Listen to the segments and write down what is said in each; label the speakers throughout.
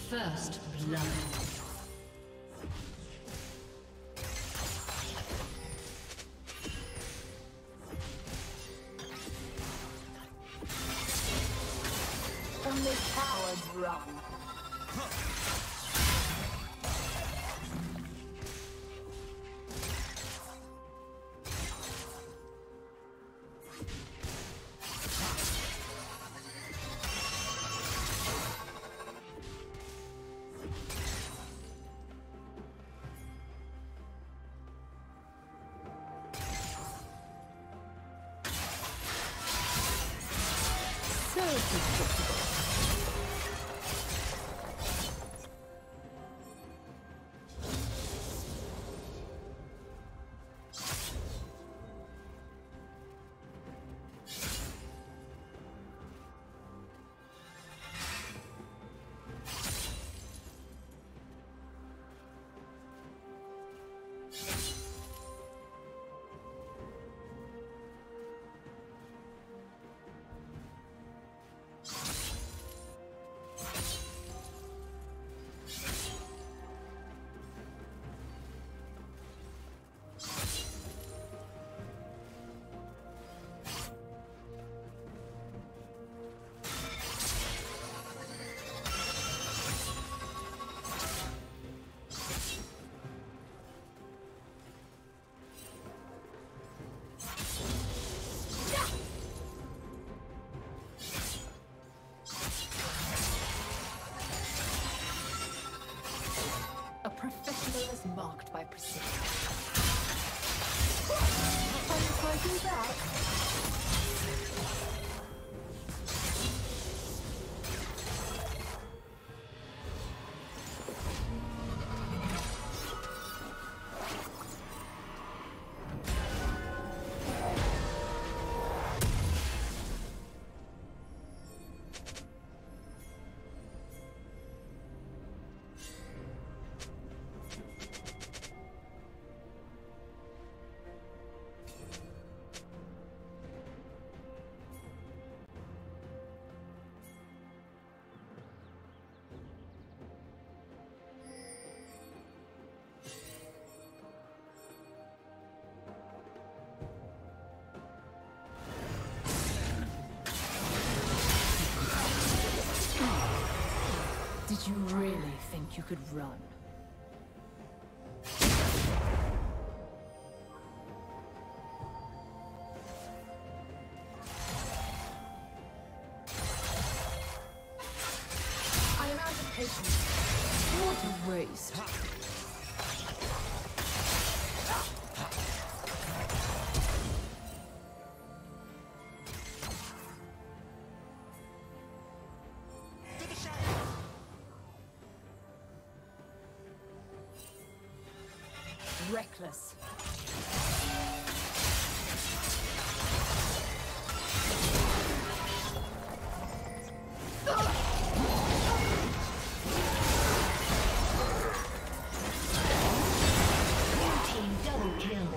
Speaker 1: First blood.
Speaker 2: Only cowards run.
Speaker 3: A professional is marked by precision.
Speaker 2: Are you fighting back?
Speaker 3: Did you really think you could run?
Speaker 2: I am out of patience.
Speaker 3: What a waste. Reckless.
Speaker 1: Team double kill.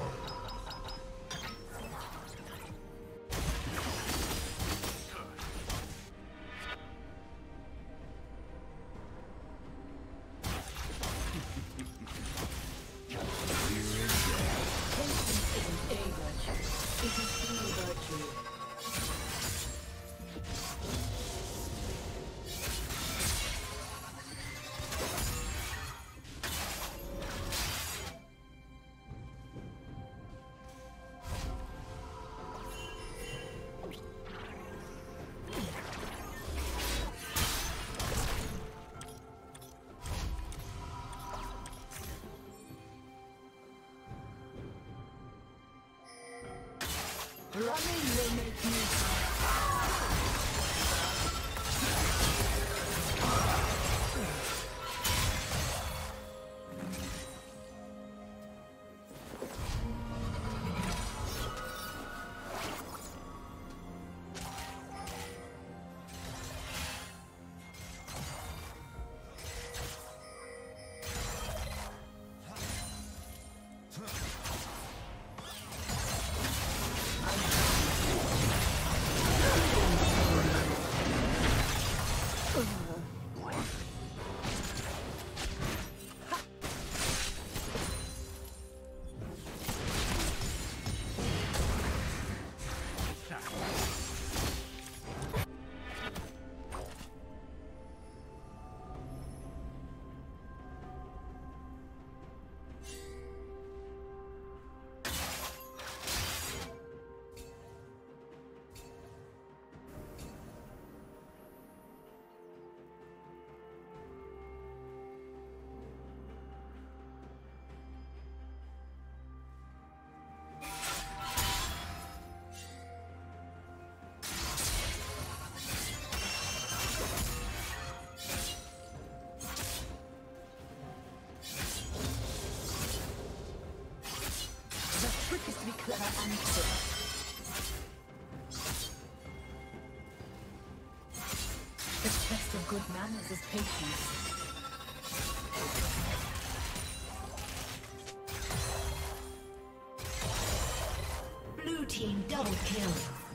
Speaker 2: Running will make me...
Speaker 3: test of good manners is patience.
Speaker 1: Blue team double kill.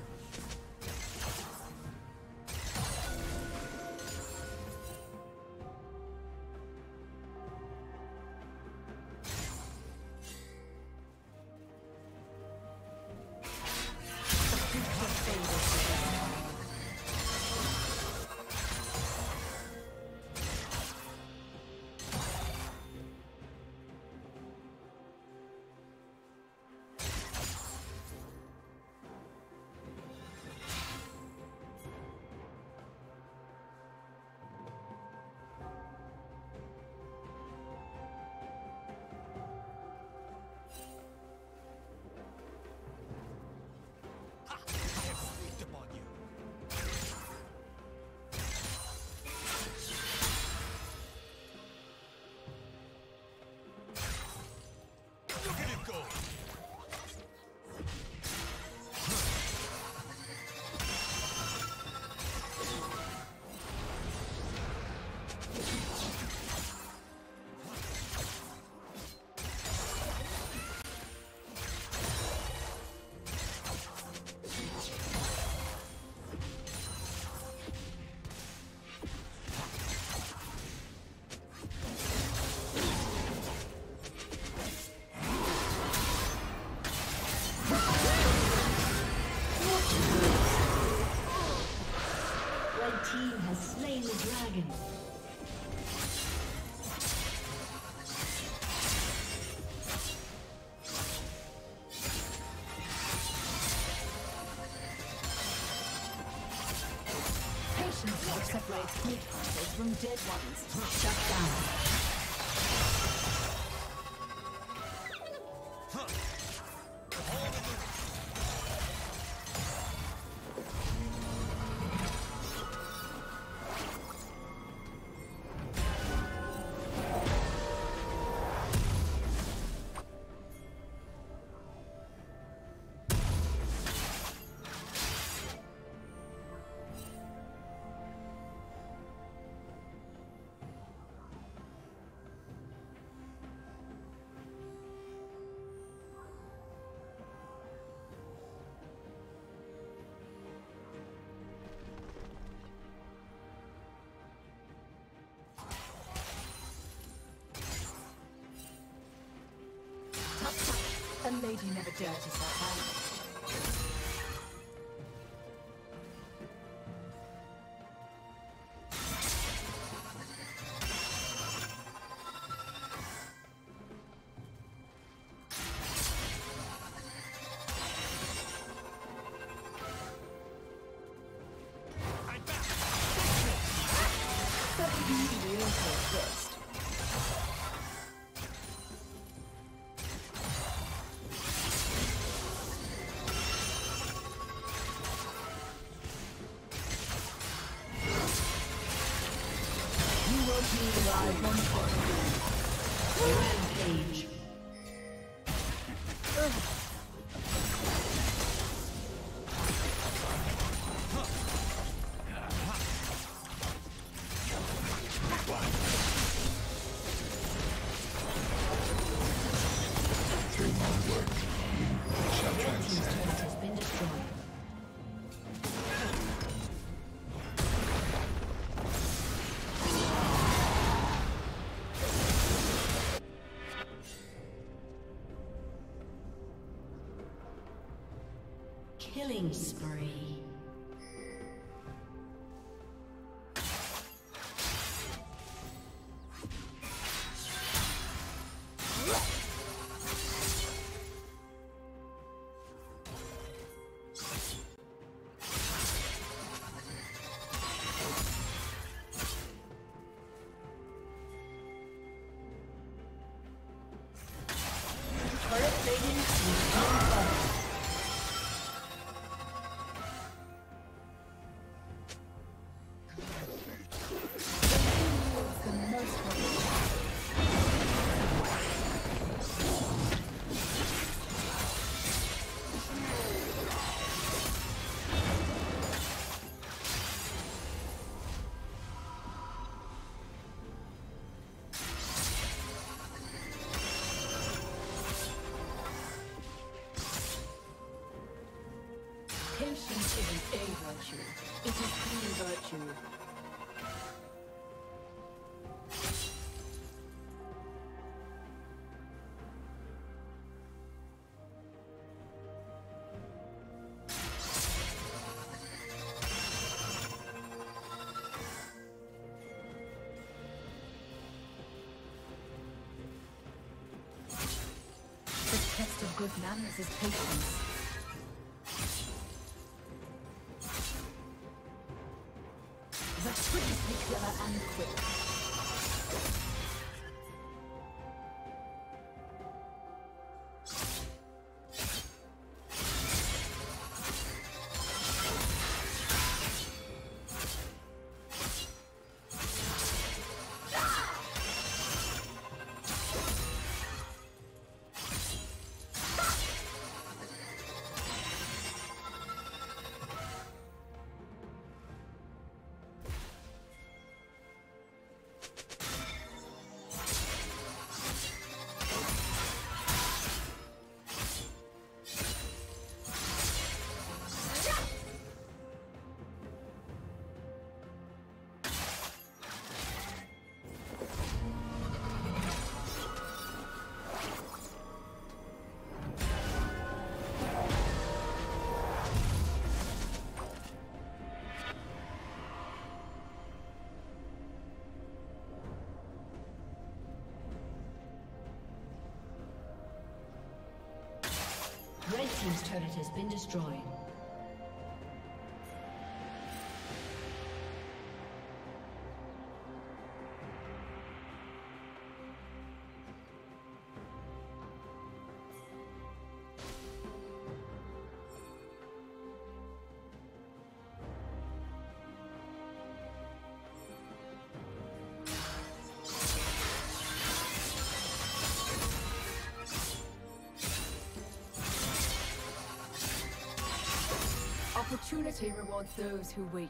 Speaker 1: Dragon.
Speaker 3: Patience is what separates meat hunters from dead ones. Shut down. A lady never dirties her hands.
Speaker 1: Rampage. Killing spree.
Speaker 3: virtue. It is clean virtue. Good manners is patience. The quickly clever and quick.
Speaker 1: Red team's turret has been destroyed.
Speaker 3: Opportunity rewards those who wait.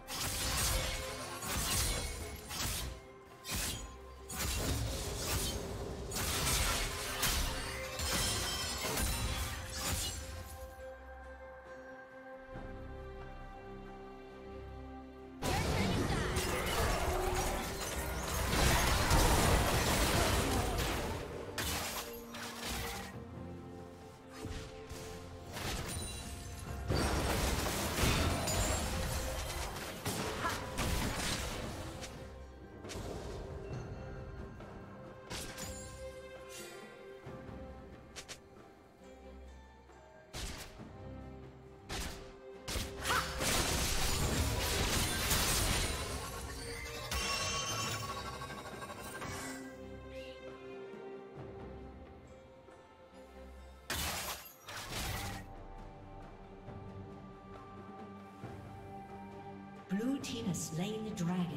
Speaker 1: Blue team has slain the dragon.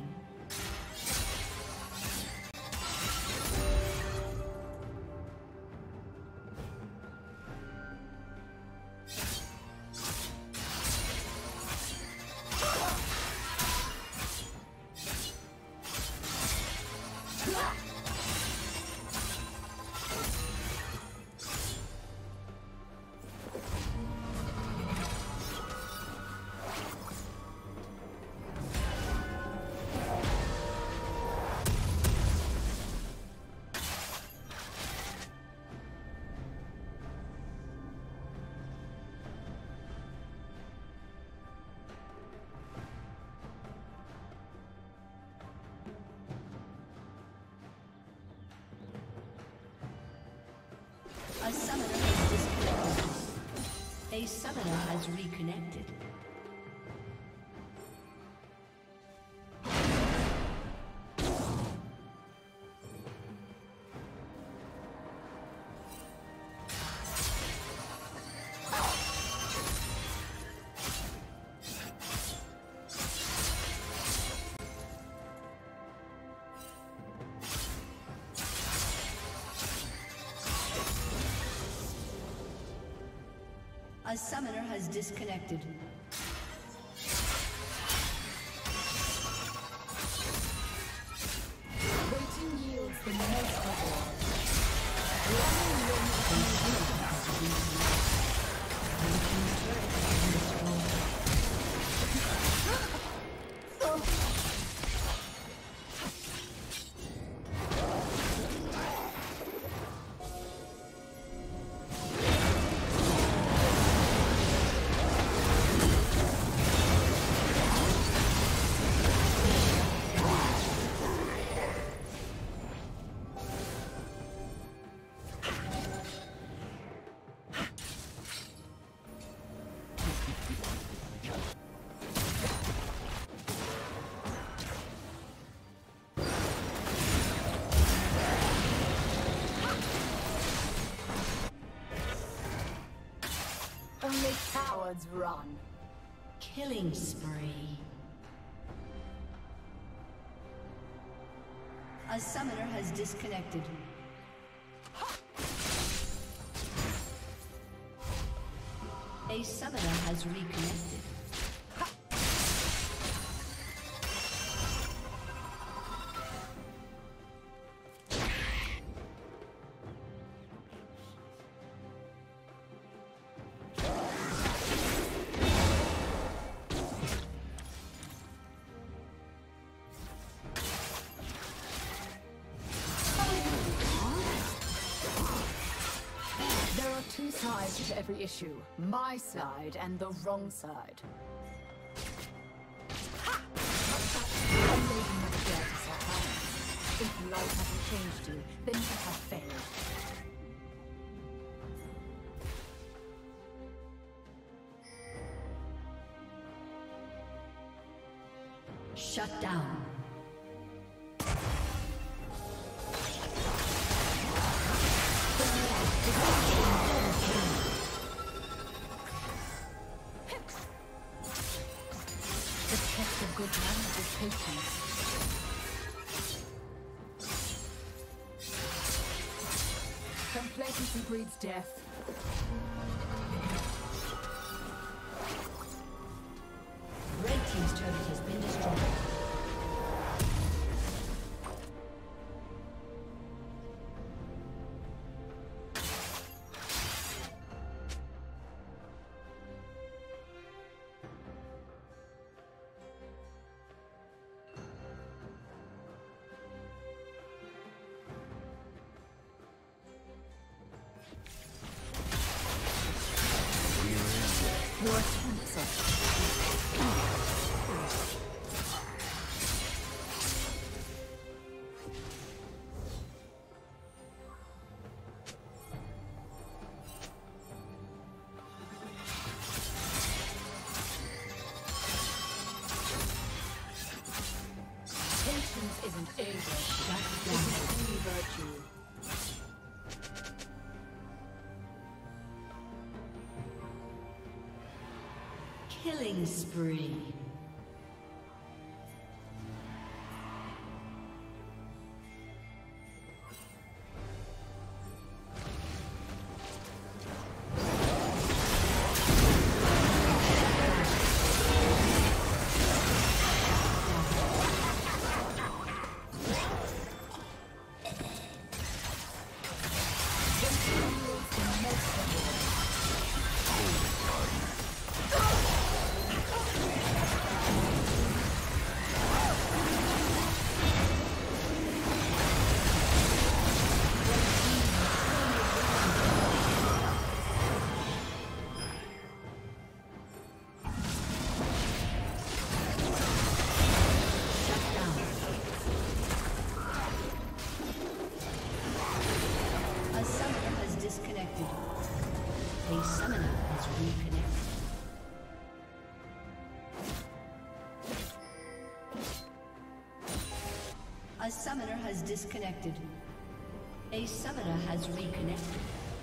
Speaker 1: A summoner has disconnected. A summoner has reconnected. A summoner has disconnected.
Speaker 3: Waiting yields the most reward.
Speaker 2: cowards run.
Speaker 1: Killing spree. A summoner has disconnected. A summoner has reconnected.
Speaker 2: Two sides to every issue. My side and the wrong side. One lady never dared to set out. If life hasn't changed you, then you have failed.
Speaker 1: Shut down.
Speaker 2: Good manners is patience. Complacency breeds death.
Speaker 1: Red team's turret has been destroyed.
Speaker 2: Your attempts are... Patience isn't a virtue. It is the virtue.
Speaker 1: Killing spree. A summoner has reconnected. A summoner has disconnected. A summoner has reconnected.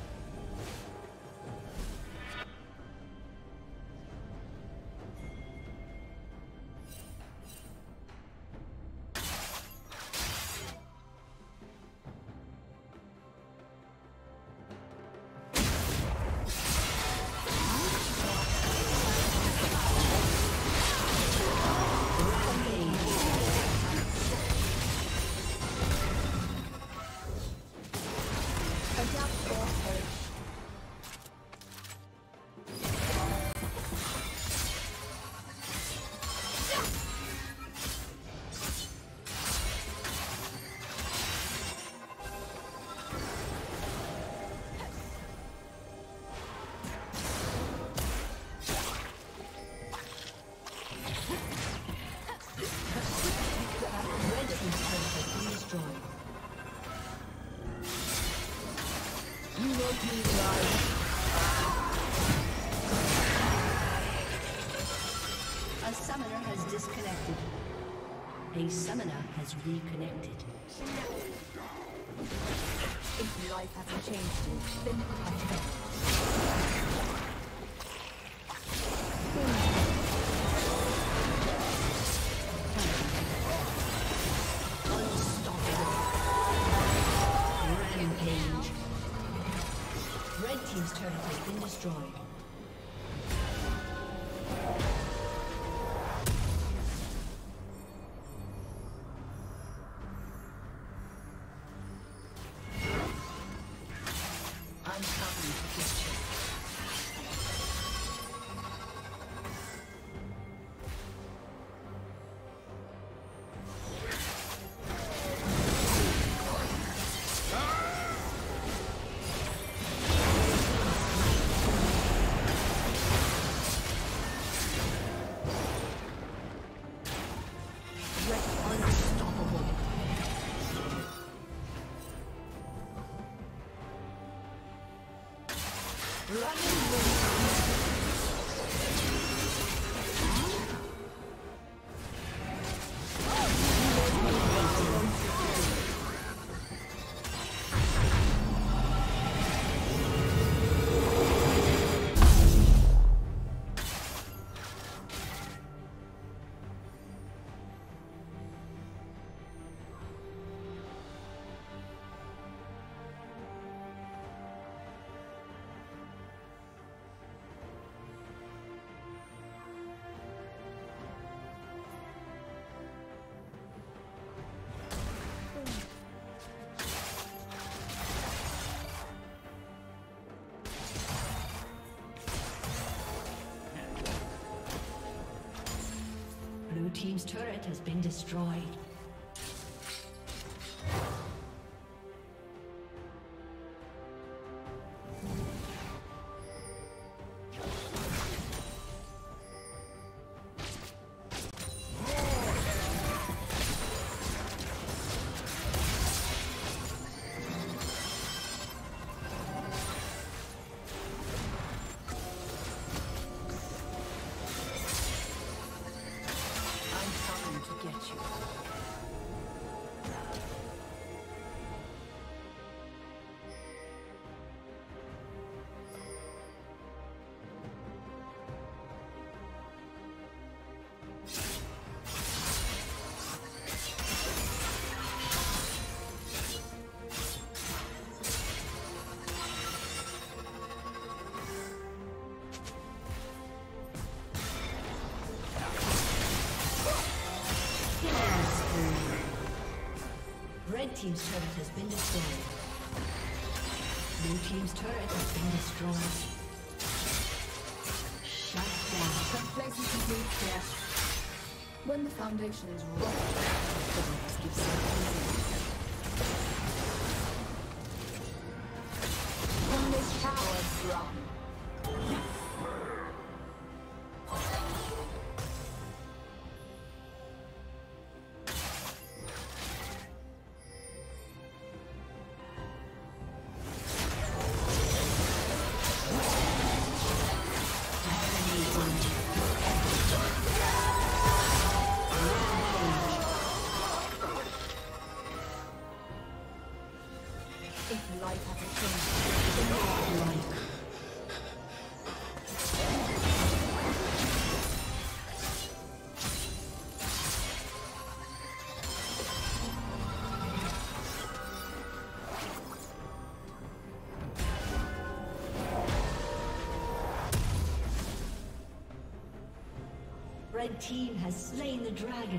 Speaker 1: A summoner has disconnected. A summoner has reconnected.
Speaker 2: If life hasn't changed you, then you have failed.
Speaker 1: destroyed. Blue team's turret has been destroyed. Red team's turret has been destroyed. Blue team's turret has been destroyed. Shut down.
Speaker 2: Complacency breeds death. When the foundation is wrong, the gives when this tower run.
Speaker 1: Red team has slain the dragon.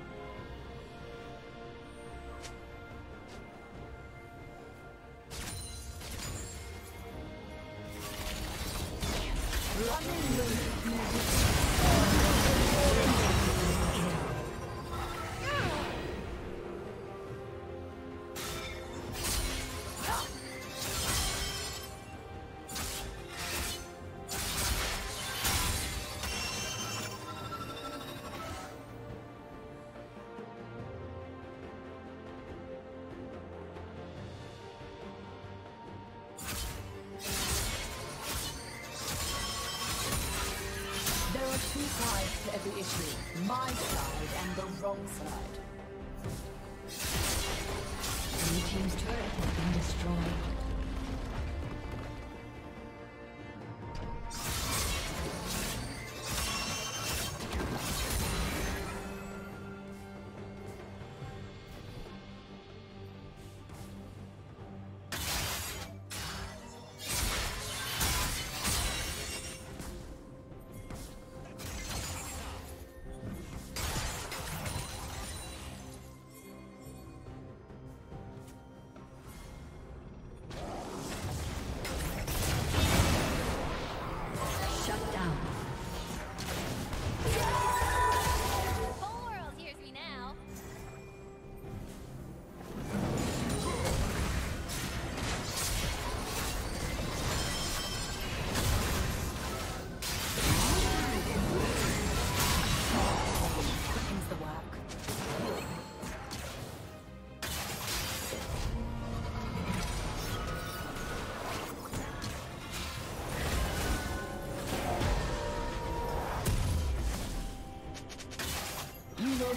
Speaker 2: Two sides to every issue, my side and the wrong side.
Speaker 1: Blue team's turret has been destroyed.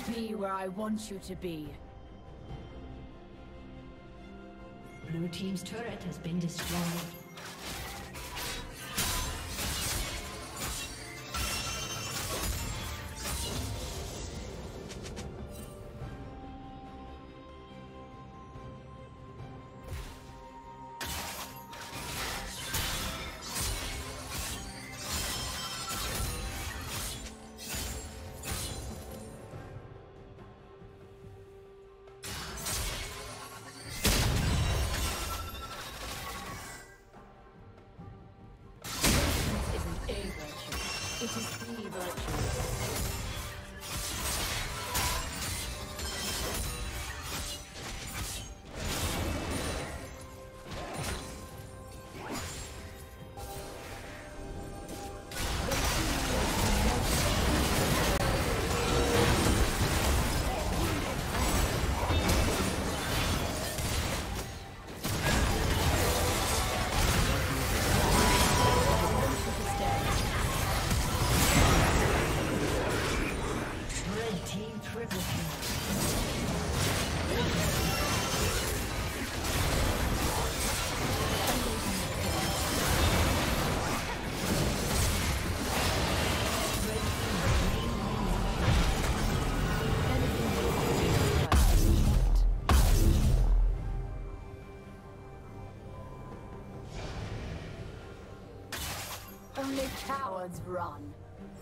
Speaker 2: Be where I want you to be.
Speaker 1: Blue team's turret has been destroyed.
Speaker 2: It is the virtue. Only cowards run.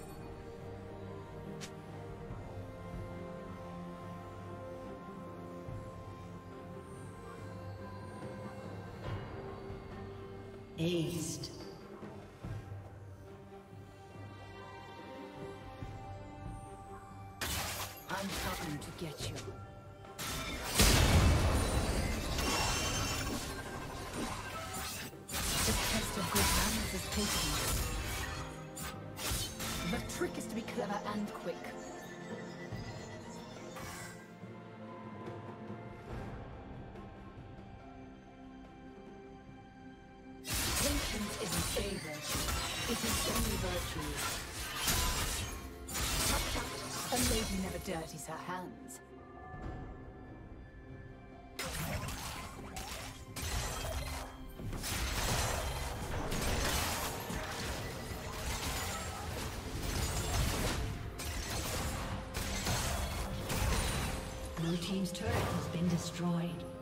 Speaker 1: Aced.
Speaker 2: I'm coming to get you. The test of good manners is patience. The trick is to be clever and quick. Patience isn't a virtue, it is a virtue. Tut tut, a lady never dirties her hands.
Speaker 1: Blue team's turret has been destroyed.